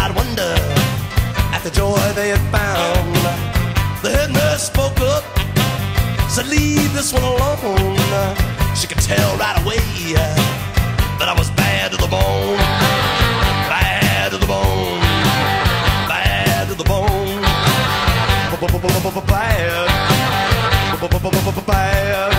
wide wonder at the joy they had found. The head nurse spoke up, said, leave this one alone. She could tell right away that I was bad to the bone. Bad to the bone. Bad to the bone. Bad. Bad.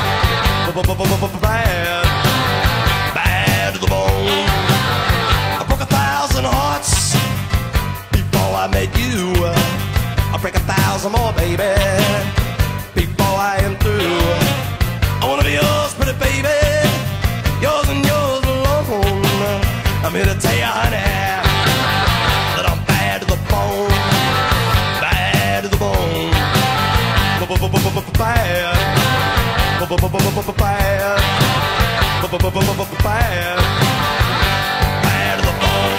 Bad. Bad to the bone. I broke 1,000 hearts before I met you. I'll break 1,000 more, baby, before I am through. I wanna be yours, pretty baby, yours and yours alone. I'm here to tell you, honey, that I'm bad to the bone. Bad to the bone. Bad. Bad. Bad. Bad to the bone.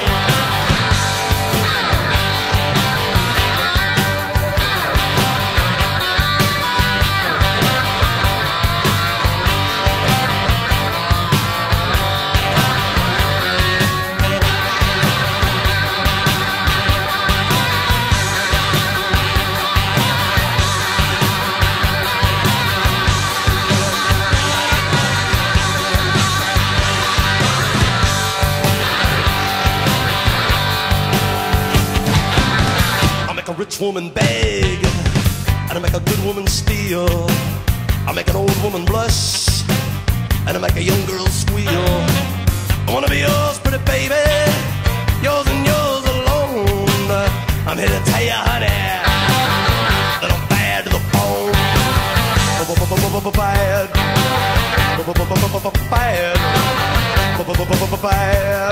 A rich woman beg, and I make a good woman steal. I make an old woman blush, and I make a young girl squeal. I wanna be yours, pretty baby, yours and yours alone. I'm here to tell you, honey, that I'm bad to the bone. Bad. Bad. Bad.